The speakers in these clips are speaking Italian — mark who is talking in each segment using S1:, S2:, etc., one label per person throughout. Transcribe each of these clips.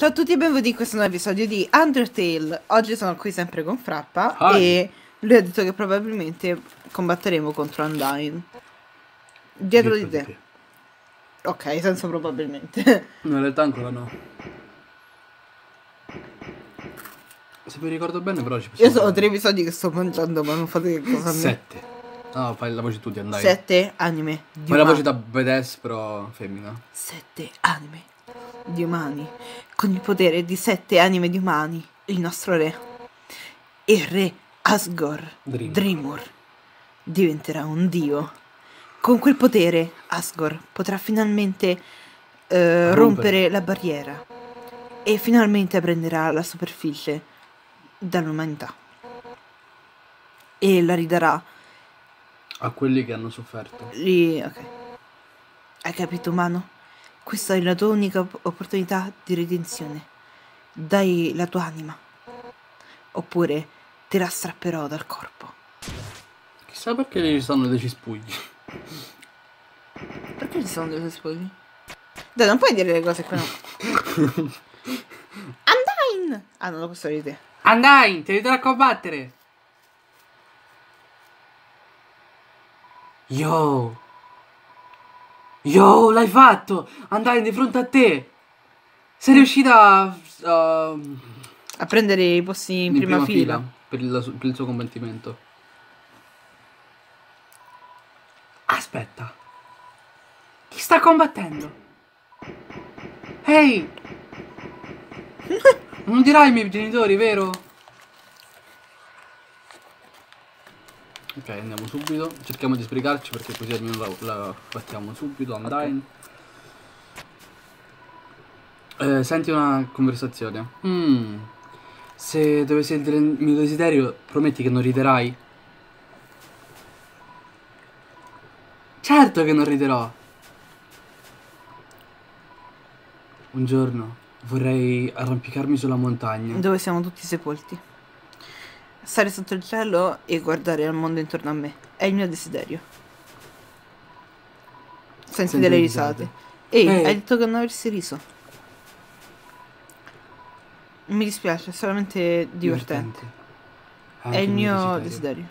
S1: Ciao a tutti e benvenuti in questo nuovo episodio di Undertale. Oggi sono qui sempre con Frappa
S2: Hi.
S1: e lui ha detto che probabilmente combatteremo contro Undyne. Dietro di te. Ok, senza probabilmente.
S2: No, in realtà ancora no. Se mi ricordo bene però ci
S1: Io
S2: possiamo
S1: sono 3
S2: provare.
S1: episodi che sto mangiando, ma non fate che cosa a me.
S2: 7. No, fai la voce tu di Andai.
S1: 7 anime di
S2: Fai la voce
S1: umani.
S2: da badass però femmina.
S1: 7 anime di umani. Con il potere di 7 anime di umani. Il nostro re. Il re Asgore Drimur diventerà un dio. Con quel potere Asgore potrà finalmente rompere la barriera e finalmente prenderà la superficie dall'umanità e la ridarà
S2: A quelli che hanno sofferto.
S1: Ok. Hai capito, umano? Questa è la tua unica opportunità di redenzione. Dai la tua anima oppure te la strapperò dal corpo.
S2: Chissà perché ci stanno dei cispugli.
S1: Perché ci sono delle sposi? Dai, non puoi dire le cose qui, no. Undyne! Ah, non lo posso dire te.
S2: Andai, ti aiuterò a combattere. Yo, l'hai fatto. Andai di fronte a te. Sei riuscita
S1: A prendere i posti in prima fila.
S2: per il suo combattimento. Aspetta. Chi sta combattendo? Ehi! Non dirai ai miei genitori, vero? Ok, andiamo subito. Cerchiamo di sbrigarci perché così almeno la battiamo subito. Undyne. Senti una conversazione. Se dovessi sentire il mio desiderio, prometti che non riderai? Certo che non riderò. Un giorno vorrei arrampicarmi sulla montagna.
S1: Dove siamo tutti sepolti. Stare sotto il cielo e guardare al mondo intorno a me. È il mio desiderio. Senti delle risate. Ehi, hai detto che non avresti riso. Mi dispiace, è solamente divertente. È il mio desiderio.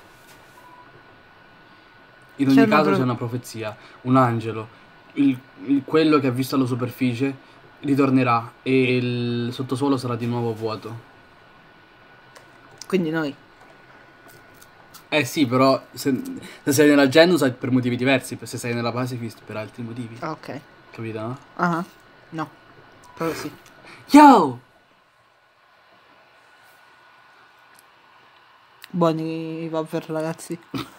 S2: In ogni caso c'è una profezia, un angelo, quello che ha visto alla superficie ritornerà e il sottosuolo sarà di nuovo vuoto.
S1: Quindi noi.
S2: Eh sì, però se sei nella Genocide per motivi diversi, se sei nella Pacifist per altri motivi.
S1: Ah, ok.
S2: Capito, no?
S1: Ah, no. Però sì.
S2: Yo!
S1: Buoni Waffer, ragazzi.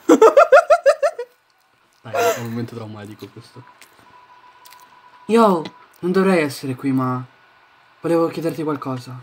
S2: Dai, è un momento traumatico questo. Yo, non dovrei essere qui, ma volevo chiederti qualcosa.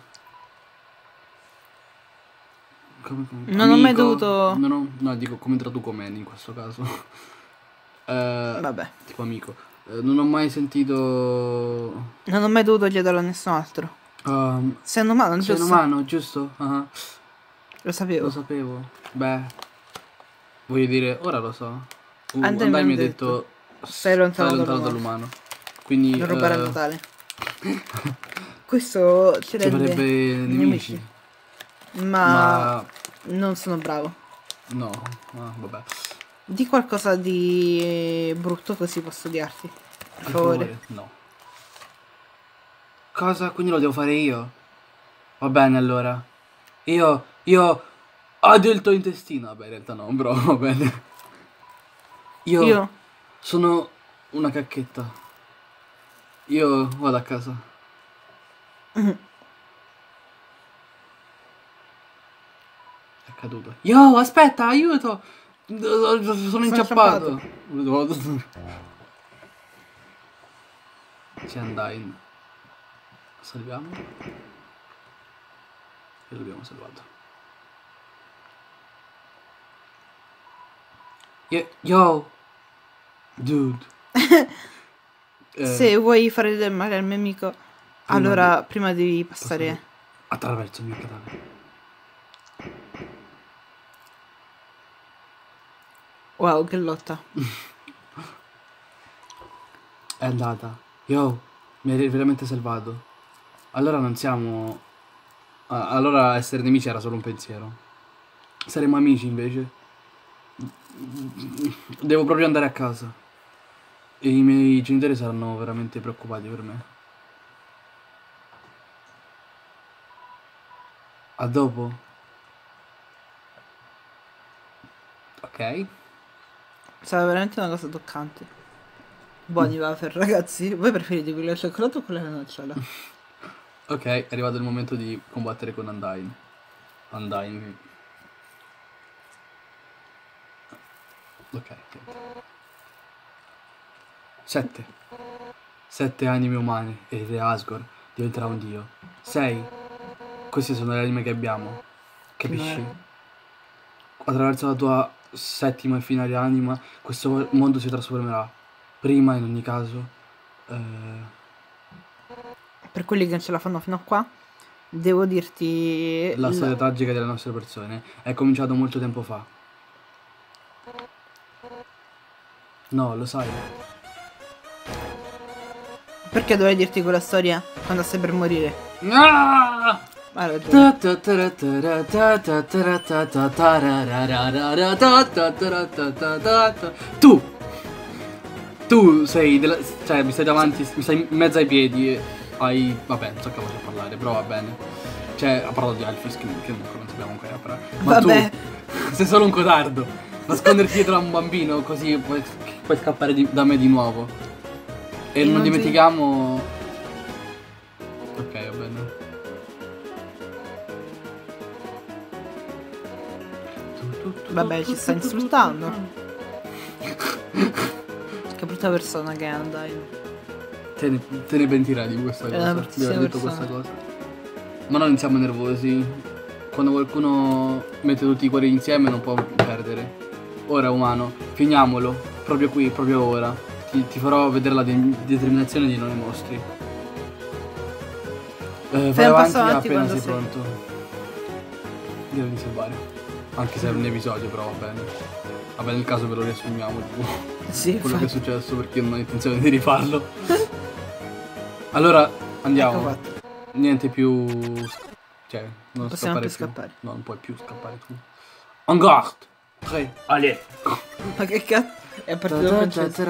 S1: Non ho mai dovuto...
S2: No, dico come traduco-man in questo caso.
S1: Vabbè.
S2: Tipo amico. Non ho mai sentito...
S1: Non ho mai dovuto chiederlo a nessun altro. Sei un umano, giusto?
S2: Sei un umano, giusto?
S1: Lo sapevo.
S2: Lo sapevo. Beh, voglio dire, ora lo so.
S1: Andai mi ha detto stai lontano
S2: dall'umano. Quindi...
S1: non rubare a Natale. Questo ci
S2: farebbe nemici.
S1: Ma non sono bravo.
S2: No, vabbè.
S1: Di qualcosa di brutto così posso odiarti. Per favore.
S2: No. Cosa? Quindi lo devo fare io? Va bene allora. Io odio il tuo intestino. Vabbè, in realtà no, bro, va bene. Io sono una cacchetta. Io vado a casa. È caduto. Yo, aspetta, aiuto! Sono inciappato. C'è Undyne. Salviamo. E l'abbiamo salvato. Yo! Dude.
S1: Se vuoi fare del male al mio amico, allora prima devi passare
S2: attraverso il mio cadavere.
S1: Wow, che lotta.
S2: È andata. Yo, mi hai veramente salvato. Allora non siamo... allora essere nemici era solo un pensiero. Saremo amici invece. Devo proprio andare a casa. E i miei genitori saranno veramente preoccupati per me. A dopo. Ok.
S1: Sarà veramente una cosa toccante. Buoni wafer, ragazzi. Voi preferite quello al cioccolato o quello alla nocciola?
S2: Ok, è arrivato il momento di combattere con Undyne. Ok. 7 anime umane e il re Asgore diventerà un dio. 6. Queste sono le anime che abbiamo. Capisci? Attraverso la tua settima e finale anima, questo mondo si trasformerà. Prima, in ogni caso,
S1: Per quelli che non ce la fanno fino a qua, devo dirti...
S2: la storia tragica delle nostre persone è cominciato molto tempo fa. No, lo sai.
S1: Perché dovrei dirti quella storia quando stai per morire?
S2: Ah!
S1: Hai ragione.
S2: Tu sei cioè mi stai davanti, mi stai in mezzo ai piedi e hai... Vabbè, non so che voglio parlare, però va bene. Cioè, ha parlato di Alphys che non sappiamo ancora parlare. Ma vabbè. Tu sei solo un codardo. Nasconderti dietro a un bambino così puoi scappare da me di nuovo. E non dimentichiamo... Ok, va bene.
S1: Vabbè, ci sta insultando. Che brutta persona che è Undyne.
S2: Te ne pentirai di questa cosa, di aver detto questa cosa. Ma noi non siamo nervosi. Quando qualcuno mette tutti i cuori insieme non può perdere. Ora umano, finiamolo. Proprio qui, proprio ora. Ti farò vedere la determinazione di noi mostri. Vai avanti appena sei pronto. Io devo salvare. Anche se è un episodio, però va bene. Vabbè, nel caso ve lo riassumiamo
S1: sì,
S2: quello che è successo, perché io non ho intenzione di rifarlo. Allora, andiamo. Ecco, niente più... Cioè, non scappare più. No, non puoi più scappare tu. En garde! 3, allez!
S1: Ma che cazzo? È partito francese.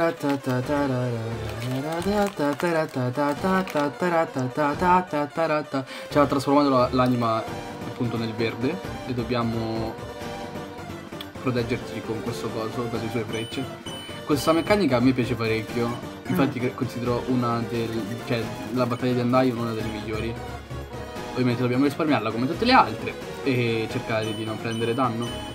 S2: Ci ha trasformato l'anima appunto nel verde e dobbiamo proteggerci con questo coso dalle sue frecce. Questa meccanica a me piace parecchio, infatti considero cioè la battaglia di Undyne una delle migliori. Ovviamente dobbiamo risparmiarla come tutte le altre e cercare di non prendere danno.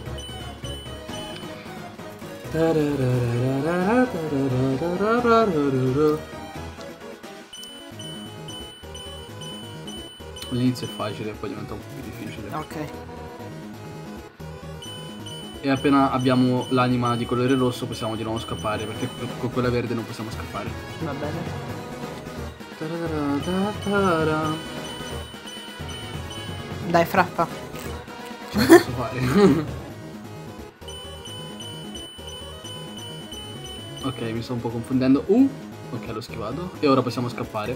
S2: L'inizio è facile, poi diventa un po' più difficile.
S1: Ok.
S2: E appena abbiamo l'anima di colore rosso possiamo di nuovo scappare, perché con quella verde non possiamo scappare.
S1: Va bene. Dai, frappa.
S2: Ce la posso fare. Ok, mi sto un po' confondendo. Ok, l'ho schivato. E ora possiamo scappare.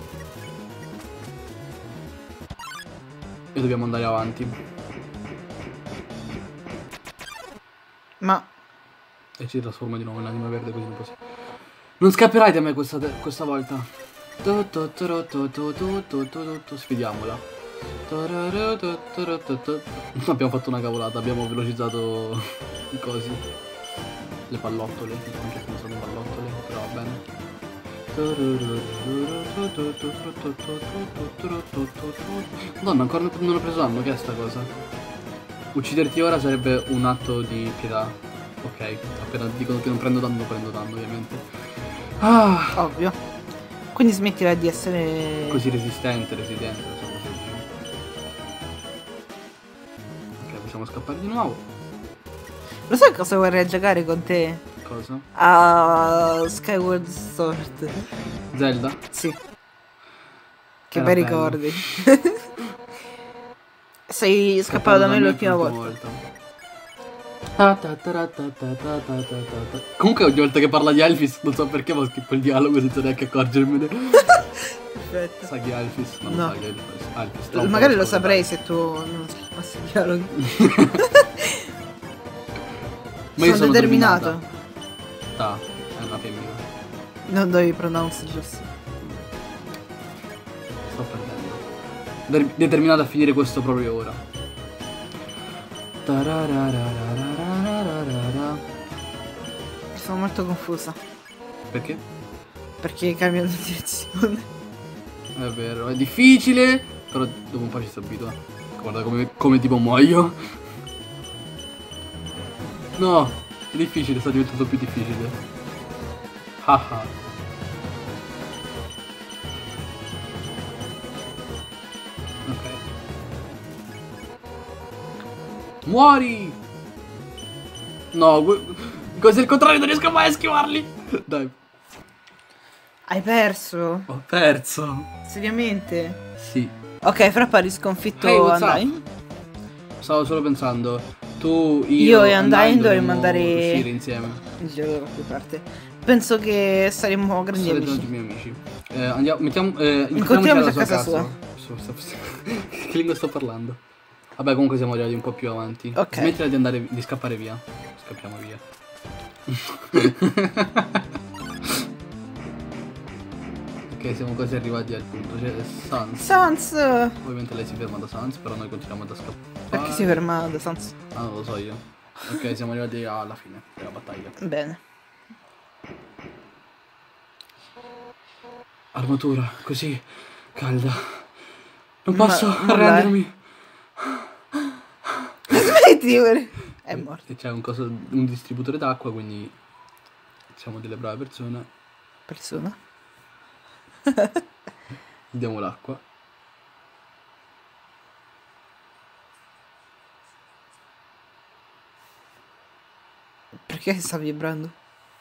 S2: E dobbiamo andare avanti.
S1: Ma...
S2: E ci trasforma di nuovo in anima verde, così non possiamo... Non scapperai da me questa volta. Sfidiamola. Abbiamo fatto una cavolata, abbiamo velocizzato i cosi. Le pallottole, anche se non sono pallottole, però va bene. Madonna, ancora non ho preso danno, che è sta cosa? Ucciderti ora sarebbe un atto di pietà. Ok, appena dicono che non prendo danno ovviamente. Ah!
S1: Ovvio. Quindi smettila di essere...
S2: Così residente, non so cosa dire. Ok, possiamo scappare di nuovo.
S1: Lo sai cosa vorrei giocare con te?
S2: Cosa?
S1: A Skyward Sword.
S2: Zelda?
S1: Sì. Che bei ricordi. Sei scappato da me l'ultima volta.
S2: Comunque ogni volta che parla di Elvis non so perché ma schippo il dialogo senza neanche accorgermene.
S1: Perfetto.
S2: Sa chi è Elvis? Ma
S1: no.
S2: non sa chi è Elvis.
S1: Magari lo saprei se tu non schippassi il dialogo.
S2: Ma io sono
S1: determinato.
S2: Ta, è una femmina.
S1: Non dovevi pronunciare giusto.
S2: Sto perdendo. Determinato a finire questo proprio ora.
S1: Sono molto confusa.
S2: Perché?
S1: Perché cambiano di direzione.
S2: È vero, è difficile, però dopo un po' ci si abitua. Guarda come tipo muoio. No, è difficile, sta diventando più difficile. Haha. Ok. Muori! No, cos'è il contrario, non riesco mai a schivarli. Dai.
S1: Hai perso?
S2: Ho perso.
S1: Seriamente?
S2: Sì.
S1: Ok, fra pari sconfitto Undyne.
S2: Stavo solo pensando, tu,
S1: io e Undyne dovremmo andare
S2: uscire insieme.
S1: Il giro da qualche parte. Penso che saremmo grandi
S2: Sarete
S1: amici.
S2: tutti miei amici. Andiamo,
S1: incontriamoci a casa sua.
S2: Che lingua sto parlando? Vabbè, comunque siamo arrivati un po' più avanti.
S1: Ok.
S2: Smettila di scappare via. Scappiamo via. Ok, siamo quasi arrivati al punto. C'è
S1: Sans.
S2: Ovviamente lei si ferma da Sans, però noi continuiamo da scappare.
S1: Perché si ferma da Sans?
S2: Ah, non lo so io. Ok, siamo arrivati alla fine della battaglia.
S1: Bene.
S2: Armatura, così calda. Non posso arrendermi.
S1: Smetti, è morto.
S2: C'è un distributore d'acqua, quindi siamo delle brave persone. Gli diamo l'acqua.
S1: Perché sta vibrando?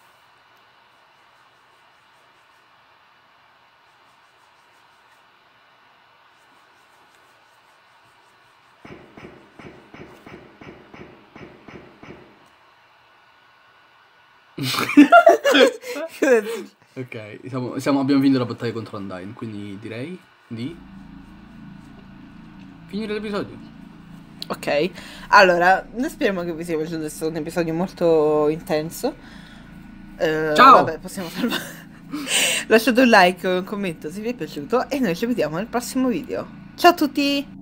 S2: Ok, abbiamo vinto la battaglia contro Undyne, quindi direi di finire l'episodio.
S1: Ok, allora, noi speriamo che vi sia piaciuto, è stato un episodio molto intenso.
S2: Ciao!
S1: Vabbè, possiamo fermare. Lasciate un like, un commento se vi è piaciuto e noi ci vediamo nel prossimo video. Ciao a tutti!